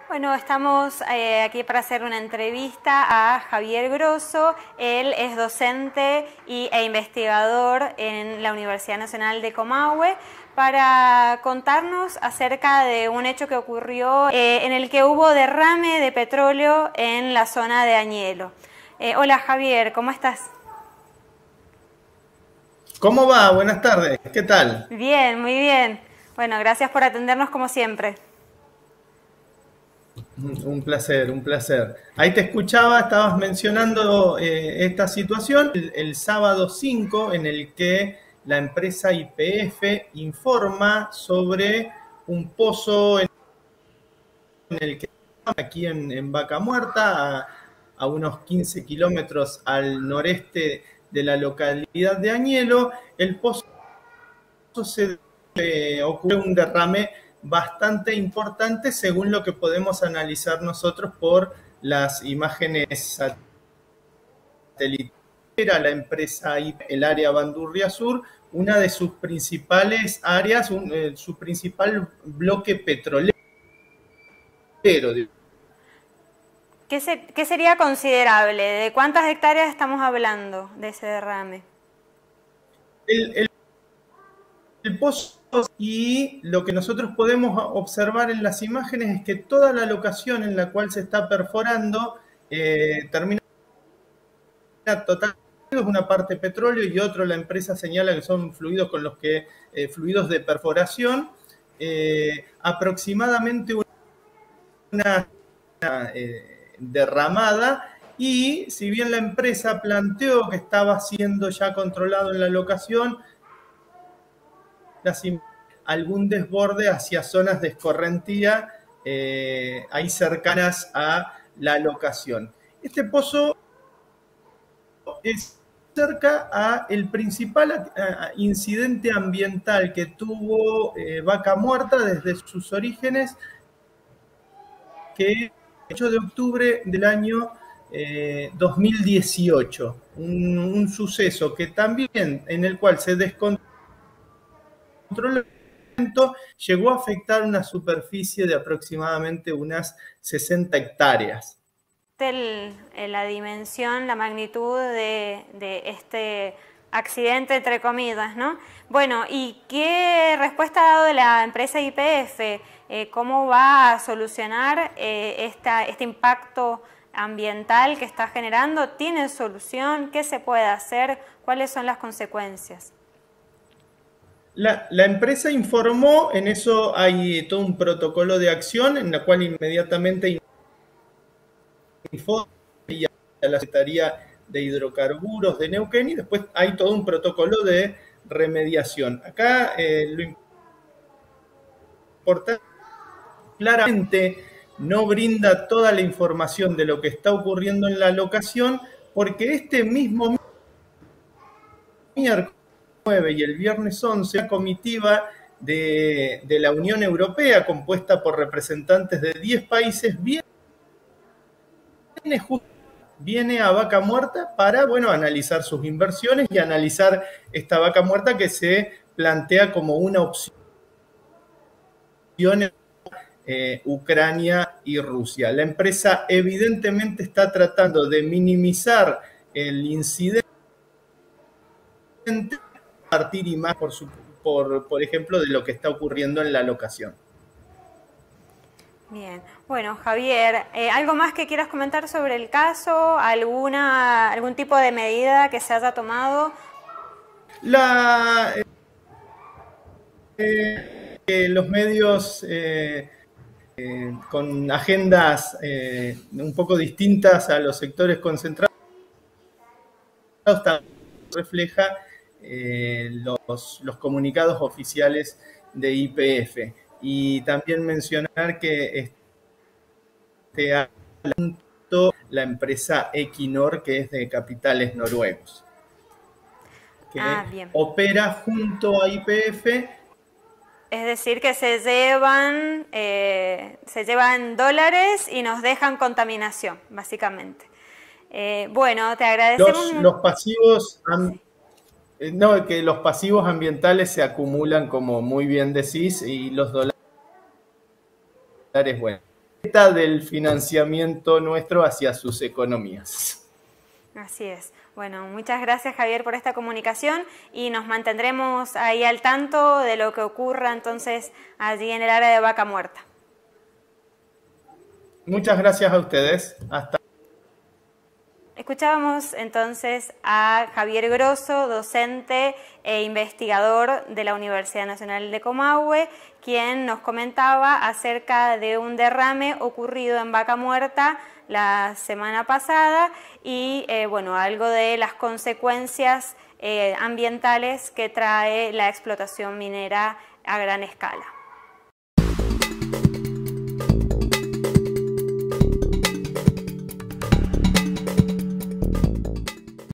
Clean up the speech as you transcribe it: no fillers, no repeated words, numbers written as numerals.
Bueno, estamos aquí para hacer una entrevista a Javier Grosso. Él es docente e investigador en la Universidad Nacional de Comahue para contarnos acerca de un hecho que ocurrió en el que hubo derrame de petróleo en la zona de Añelo. Hola Javier, ¿cómo estás? ¿Cómo va? Buenas tardes. ¿Qué tal? Bien, muy bien. Bueno, gracias por atendernos como siempre. Un placer, un placer. Ahí te escuchaba, estabas mencionando esta situación el sábado 5 en el que la empresa YPF informa sobre un pozo en el que aquí en Vaca Muerta, a unos 15 kilómetros al noreste de la localidad de Añelo. El pozo se ocurre un derrame bastante importante según lo que podemos analizar nosotros por las imágenes satelitales. Era la empresa el área Bandurria Sur, una de sus principales áreas, su principal bloque petrolero. ¿Qué sería considerable? ¿De cuántas hectáreas estamos hablando de ese derrame? El pozo, y lo que nosotros podemos observar en las imágenes es que toda la locación en la cual se está perforando termina total, es una parte petróleo y otro la empresa señala que son fluidos con los que fluidos de perforación, aproximadamente una derramada. Y si bien la empresa planteó que estaba siendo ya controlado en la locación, algún desborde hacia zonas de escorrentía ahí cercanas a la locación. Este pozo es cerca a el principal incidente ambiental que tuvo Vaca Muerta desde sus orígenes, que es el 8 de octubre del año 2018. Un suceso que también en el cual se descontroló, llegó a afectar una superficie de aproximadamente unas 60 hectáreas. La dimensión, la magnitud de este accidente, entre comillas, ¿no? Bueno, ¿y qué respuesta ha dado la empresa YPF? ¿Cómo va a solucionar este impacto ambiental que está generando? ¿Tiene solución? ¿Qué se puede hacer? ¿Cuáles son las consecuencias? La empresa informó, en eso hay todo un protocolo de acción en la cual inmediatamente informa a la Secretaría de Hidrocarburos de Neuquén y después hay todo un protocolo de remediación. Acá lo importante, claramente no brinda toda la información de lo que está ocurriendo en la locación, porque este mismo miércoles 9 y el viernes 11, la comitiva de la Unión Europea, compuesta por representantes de 10 países, viene a Vaca Muerta para, bueno, analizar sus inversiones y analizar esta Vaca Muerta que se plantea como una opción Ucrania y Rusia. La empresa evidentemente está tratando de minimizar el incidente a partir y más, por ejemplo, de lo que está ocurriendo en la locación. Bien, bueno Javier, ¿algo más que quieras comentar sobre el caso? ¿Algún tipo de medida que se haya tomado? Los medios con agendas un poco distintas a los sectores concentrados refleja los comunicados oficiales de YPF. Y también mencionar que la empresa Equinor, que es de capitales noruegos, que opera junto a YPF. Es decir, que se llevan dólares y nos dejan contaminación, básicamente. Bueno, te agradecemos. Los pasivos, no, que los pasivos ambientales se acumulan, como muy bien decís, y los dólares, bueno. del financiamiento nuestro hacia sus economías. Así es. Bueno, muchas gracias, Javier, por esta comunicación y nos mantendremos ahí al tanto de lo que ocurra entonces allí en el área de Vaca Muerta. Muchas gracias a ustedes. Hasta. Escuchábamos entonces a Javier Grosso, docente e investigador de la Universidad Nacional de Comahue, quien nos comentaba acerca de un derrame ocurrido en Vaca Muerta la semana pasada y bueno, algo de las consecuencias ambientales que trae la explotación minera a gran escala.